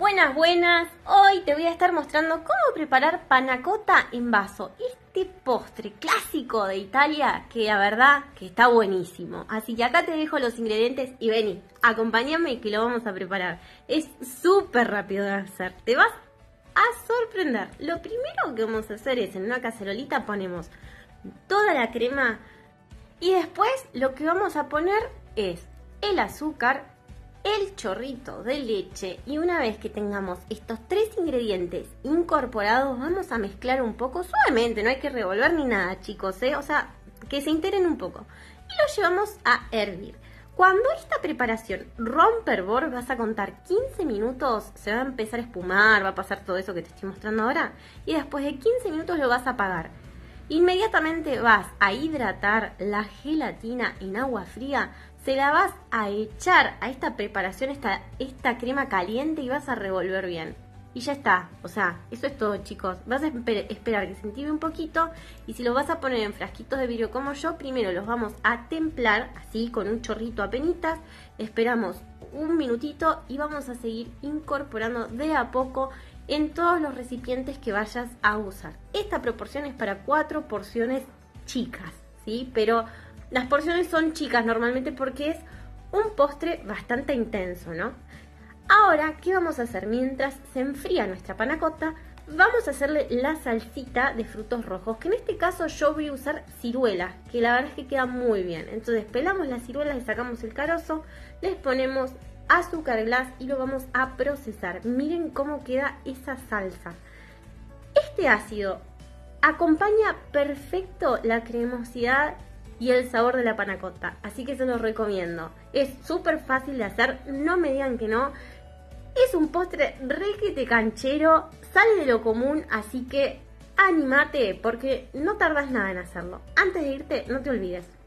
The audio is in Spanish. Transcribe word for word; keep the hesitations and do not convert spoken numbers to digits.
Buenas, buenas. Hoy te voy a estar mostrando cómo preparar panna cotta en vaso. Este postre clásico de Italia que la verdad que está buenísimo. Así que acá te dejo los ingredientes y vení, acompáñame que lo vamos a preparar. Es súper rápido de hacer. Te vas a sorprender. Lo primero que vamos a hacer es en una cacerolita ponemos toda la crema y después lo que vamos a poner es el azúcar, el chorrito de leche, y una vez que tengamos estos tres ingredientes incorporados vamos a mezclar un poco suavemente, no hay que revolver ni nada, chicos, ¿eh? O sea, que se integren un poco y lo llevamos a hervir. Cuando esta preparación rompe hervor vas a contar quince minutos, se va a empezar a espumar, va a pasar todo eso que te estoy mostrando ahora y después de quince minutos lo vas a apagar. Inmediatamente vas a hidratar la gelatina en agua fría, se la vas a echar a esta preparación, esta, esta crema caliente y vas a revolver bien. Y ya está, o sea, eso es todo, chicos. Vas a esperar que se entibie un poquito y si lo vas a poner en frasquitos de vidrio como yo, primero los vamos a templar, así con un chorrito apenitas, esperamos un minutito y vamos a seguir incorporando de a poco en todos los recipientes que vayas a usar. Esta proporción es para cuatro porciones chicas, ¿sí? Pero las porciones son chicas normalmente porque es un postre bastante intenso, ¿no? Ahora, ¿qué vamos a hacer? Mientras se enfría nuestra panna cotta, vamos a hacerle la salsita de frutos rojos, que en este caso yo voy a usar ciruelas, que la verdad es que queda muy bien. Entonces pelamos las ciruelas y sacamos el carozo, les ponemos azúcar glass y lo vamos a procesar. Miren cómo queda esa salsa. Este ácido acompaña perfecto la cremosidad y el sabor de la panna cotta, así que se los recomiendo. Es súper fácil de hacer, no me digan que no. Es un postre requete canchero, sale de lo común, así que anímate porque no tardas nada en hacerlo. Antes de irte, no te olvides,